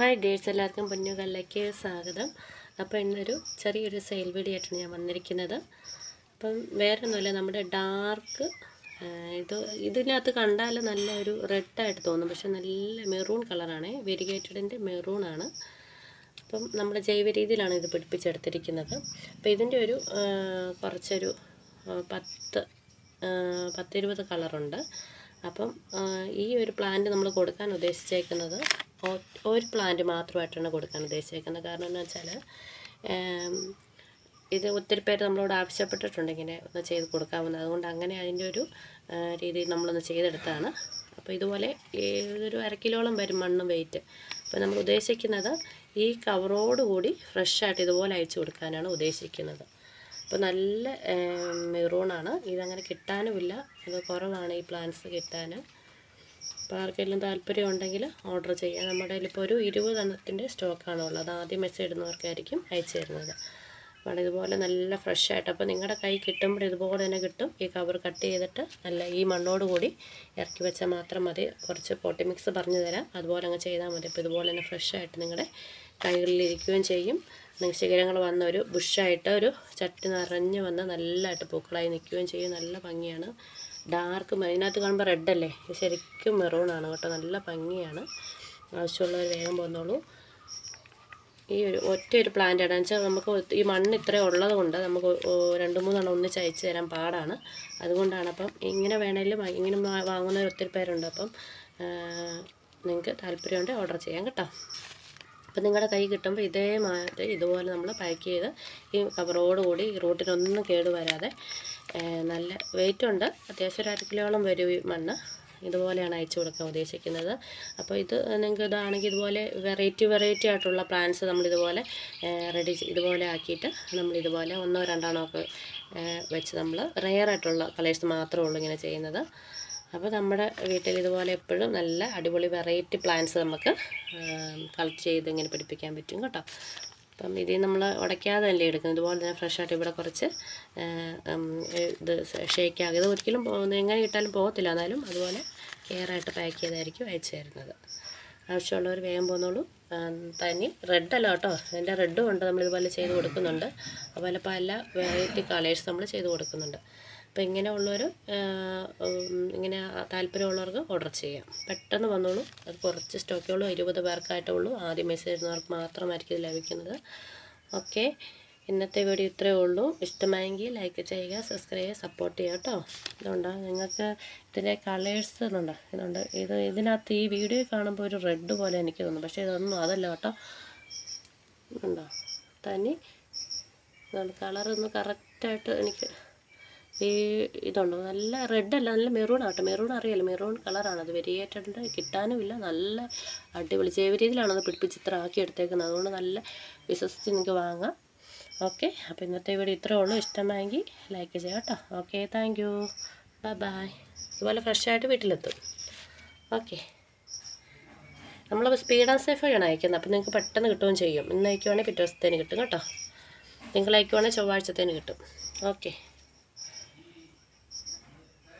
Hi dates, എല്ലാവർക്കും പൊന്നുകളിലേക്ക് സ്വാഗതം. അപ്പോൾ ഇന്നൊരു ചെറിയൊരു സെയിൽ വീഡിയോ ആയിട്ടാണ് ഞാൻ വന്നിരിക്കുന്നത്. അപ്പം വേറെ ഒന്നുമില്ല, നമ്മുടെ ഡാർക്ക് ഇതിനകത്ത് കണ്ടാൽ നല്ലൊരു റെഡായിട്ട് തോന്നും, പക്ഷെ നല്ല മെറൂൺ കളറാണ്, വെരിഗേറ്റഡിൻ്റെ മെറൂണാണ്. അപ്പം നമ്മുടെ ജൈവ രീതിയിലാണ് ഇത് പിടിപ്പിച്ചെടുത്തിരിക്കുന്നത്. അപ്പോൾ ഇതിൻ്റെ ഒരു കുറച്ചൊരു 10-20 കളറുണ്ട്. അപ്പം ഈ ഒരു പ്ലാന്റ് നമ്മൾ കൊടുക്കാൻ ഉദ്ദേശിച്ചേക്കുന്നത് ഒരു പ്ലാന്റ് മാത്രമായിട്ടാണ് കൊടുക്കാൻ ഉദ്ദേശിക്കുന്നത്. കാരണം എന്ന് വെച്ചാൽ ഇത് ഒത്തിരി പേര് നമ്മളോട് ആവശ്യപ്പെട്ടിട്ടുണ്ട് ഇങ്ങനെ ഒന്ന് ചെയ്ത് കൊടുക്കാവുന്നത്. അതുകൊണ്ട് അങ്ങനെ അതിൻ്റെ ഒരു രീതിയിൽ നമ്മളൊന്ന് ചെയ്തെടുത്താണ്. അപ്പോൾ ഇതുപോലെ ഇതൊരു 1/2 കിലോളം വരും മണ്ണും വെയിറ്റ്. അപ്പോൾ നമ്മൾ ഉദ്ദേശിക്കുന്നത് ഈ കവറോടുകൂടി ഫ്രഷായിട്ട് ഇതുപോലെ അയച്ചു കൊടുക്കാനാണ് ഉദ്ദേശിക്കുന്നത്. അപ്പോൾ നല്ല മെറൂണാണ്, ഇതങ്ങനെ കിട്ടാനുമില്ല, അത് കുറവാണ് ഈ പ്ലാന്റ്സ് കിട്ടാൻ. അപ്പോൾ ആർക്കെങ്കിലും താല്പര്യം ഉണ്ടെങ്കിൽ ഓർഡർ ചെയ്യാം. നമ്മുടെ കയ്യിലിപ്പോൾ ഒരു 20 എണ്ണത്തിൻ്റെ സ്റ്റോക്കാണ് ഉള്ളത്. ആദ്യം മെസ്സേജ് ഇടുന്നവർക്കായിരിക്കും അയച്ചു തരുന്നത്. അപ്പോൾ ഇതുപോലെ നല്ല ഫ്രഷായിട്ട്, അപ്പോൾ നിങ്ങളുടെ കൈ കിട്ടുമ്പോൾ ഇതുപോലെ തന്നെ കിട്ടും. ഈ കവർ കട്ട് ചെയ്തിട്ട് നല്ല ഈ മണ്ണോട് കൂടി ഇറക്കി വെച്ചാൽ മാത്രം മതി. കുറച്ച് പോട്ടി മിക്സ് പറഞ്ഞു തരാം, അതുപോലെ അങ്ങ് ചെയ്താൽ മതി. അപ്പോൾ ഇതുപോലെ തന്നെ ഫ്രഷായിട്ട് നിങ്ങളുടെ കൈകളിലിരിക്കുകയും ചെയ്യും. ശിഖരങ്ങൾ വന്ന ഒരു ബുഷായിട്ട് ഒരു ചട്ടി നിറഞ്ഞ് വന്ന് നല്ലതായിട്ട് പൂക്കളായി നിൽക്കുകയും ചെയ്യും. നല്ല ഭംഗിയാണ്. ഡാർക്ക് ഇതിനകത്ത് കാണുമ്പോൾ റെഡല്ലേ, ഇത് ശരിക്കും മെറൂണാണ് കേട്ടോ. നല്ല ഭംഗിയാണ്. ആവശ്യമുള്ളവർ വേഗം പോന്നോളൂ. ഈ ഒറ്റയൊരു പ്ലാന്റ് ആണെന്ന് വെച്ചാൽ നമുക്ക് ഈ മണ്ണ് ഇത്രയും ഉള്ളത് കൊണ്ട് നമുക്ക് 2-3 എണ്ണം ഒന്നിച്ച് അയച്ചു തരാൻ പാടാണ്. അതുകൊണ്ടാണ്. അപ്പം ഇങ്ങനെ വേണേലും ഇങ്ങനെ വാങ്ങുന്നവർ ഒത്തിരി പേരുണ്ട്. അപ്പം നിങ്ങൾക്ക് താല്പര്യമുണ്ടെങ്കിൽ ഓർഡർ ചെയ്യാം കേട്ടോ. അപ്പം നിങ്ങളുടെ കൈ കിട്ടുമ്പോൾ ഇതേമാതിരി ഇതുപോലെ നമ്മൾ പാക്ക് ചെയ്ത് ഈ കവറോടുകൂടി ഈ റൂട്ടിനൊന്നും കേടുവരാതെ നല്ല വെയിറ്റ് ഉണ്ട്, അത്യാവശ്യം 1/2 കിലോളം വരും ഈ മണ്ണ്. ഇതുപോലെയാണ് അയച്ചു കൊടുക്കാൻ ഉദ്ദേശിക്കുന്നത്. അപ്പോൾ ഇത് നിങ്ങൾക്ക് ഇതാണെങ്കിൽ ഇതുപോലെ വെറൈറ്റി ആയിട്ടുള്ള പ്ലാന്റ്സ് നമ്മളിതുപോലെ ഇതുപോലെ ആക്കിയിട്ട് നമ്മളിതുപോലെ 1-2 ഒക്കെ വെച്ച് നമ്മൾ റെയറായിട്ടുള്ള കളേഴ്സ് മാത്രമേ ഉള്ളൂ ഇങ്ങനെ ചെയ്യുന്നത്. അപ്പോൾ നമ്മുടെ വീട്ടിൽ ഇതുപോലെ എപ്പോഴും നല്ല അടിപൊളി വെറൈറ്റി പ്ലാന്റ്സ് നമുക്ക് കളക്ട് ചെയ്ത് ഇങ്ങനെ പിടിപ്പിക്കാൻ പറ്റും കേട്ടോ. അപ്പം ഇതിൽ നമ്മൾ ഉടയ്ക്കാതെ തന്നെ എടുക്കുന്നത്. ഇതുപോലെ തന്നെ ഫ്രഷായിട്ട് ഇവിടെ കുറച്ച് ഇത് ഷേക്കാക്കി, ഇത് ഒരിക്കലും എങ്ങനെ ഇട്ടാലും പോകത്തില്ല, എന്നാലും അതുപോലെ കെയറായിട്ട് പാക്ക് ചെയ്തായിരിക്കും അയച്ചു തരുന്നത്. ആവശ്യമുള്ളവർ വേഗം പോന്നോളൂ. തനി റെഡല്ല കേട്ടോ, അതിൻ്റെ റെഡും ഉണ്ട്, നമ്മളിതുപോലെ ചെയ്ത് കൊടുക്കുന്നുണ്ട്. അതുപോലെ പല വെറൈറ്റി കളേഴ്സ് നമ്മൾ ചെയ്ത് കൊടുക്കുന്നുണ്ട്. അപ്പോൾ ഇങ്ങനെയുള്ളവർ ഇങ്ങനെ താല്പര്യമുള്ളവർക്ക് ഓർഡർ ചെയ്യാം. പെട്ടെന്ന് വന്നോളൂ. അത് കുറച്ച് സ്റ്റോക്കേ ഉള്ളൂ, 20 പേർക്കായിട്ടേ ഉള്ളൂ. ആദ്യം മെസ്സേജ് ഇടുന്നവർക്ക് മാത്രമായിരിക്കും ഇത് ലഭിക്കുന്നത്. ഓക്കെ, ഇന്നത്തെ വീഡിയോ ഇത്രയേ ഉള്ളൂ. ഇഷ്ടമായെങ്കിൽ ലൈക്ക് ചെയ്യുക, സബ്സ്ക്രൈബ് ചെയ്യുക, സപ്പോർട്ട് ചെയ്യുക കേട്ടോ. ഇതുണ്ട് നിങ്ങൾക്ക് ഇതിൻ്റെ കളേഴ്സ് ഇതുണ്ട്. ഇതിനകത്ത് ഈ വീഡിയോ കാണുമ്പോൾ ഒരു റെഡ് പോലെ എനിക്ക് തോന്നും, പക്ഷേ ഇതൊന്നും അതല്ല കേട്ടോ. ഉണ്ടോ തനി കളറൊന്ന് കറക്റ്റായിട്ട് എനിക്ക് ഇതുണ്ടോ, നല്ല റെഡല്ല, നല്ല മെറൂൺ ആട്ടോ. മെറൂൺ അറിയാലോ, മെറൂൺ കളറാണ്. അത് വെരിയേറ്റഡ് കിട്ടാനുമില്ല. നല്ല അടിപൊളി ജൈവ രീതിയിലാണ് അത് പിടിപ്പിച്ച് ഇത്ര ആക്കി എടുത്തേക്കുന്നത്. അതുകൊണ്ട് നല്ല വിശ്വസിച്ച് നിങ്ങൾക്ക് വാങ്ങാം. ഓക്കെ, അപ്പോൾ ഇന്നത്തെ വീഡിയോ ഇത്രയേ ഉള്ളൂ. ഇഷ്ടമായെങ്കിൽ ലൈക്ക് ചെയ്യാം കേട്ടോ. Okay, thank you, bye. ഇതുപോലെ ഫ്രഷായിട്ട് വീട്ടിലെത്തും. ഓക്കെ, നമ്മൾ സ്പീഡ് ആൻഡ് സേഫ് വഴിയാണ് അയക്കുന്നത്. അപ്പോൾ നിങ്ങൾക്ക് പെട്ടെന്ന് കിട്ടുകയും ചെയ്യും. ഇന്ന് അയക്കുവാണെങ്കിൽ പിറ്റേ ദിവസത്തേന് കിട്ടും കേട്ടോ. നിങ്ങൾ അയക്കുവാണെങ്കിൽ ചൊവ്വാഴ്ചത്തേന് കിട്ടും. ഓക്കെ.